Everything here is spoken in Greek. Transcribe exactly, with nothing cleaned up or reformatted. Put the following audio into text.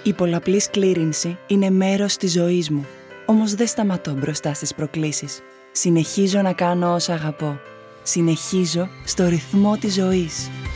Η πολλαπλή σκλήρυνση είναι μέρος της ζωής μου. Όμως δεν σταματώ μπροστά στις προκλήσεις. Συνεχίζω να κάνω όσα αγαπώ. Συνεχίζω στο ρυθμό της ζωής.